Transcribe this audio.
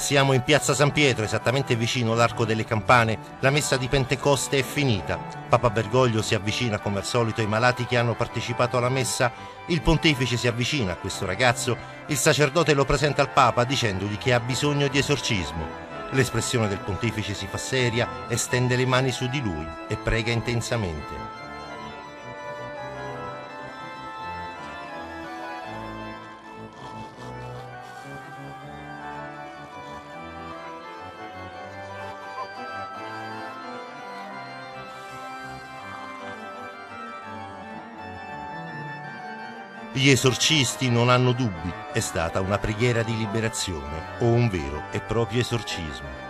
Siamo in piazza San Pietro, esattamente vicino all'Arco delle Campane. La messa di Pentecoste è finita. Papa Bergoglio si avvicina come al solito ai malati che hanno partecipato alla messa. Il pontefice si avvicina a questo ragazzo. Il sacerdote lo presenta al Papa dicendogli che ha bisogno di esorcismo. L'espressione del pontefice si fa seria, estende le mani su di lui e prega intensamente. Gli esorcisti non hanno dubbi, è stata una preghiera di liberazione o un vero e proprio esorcismo.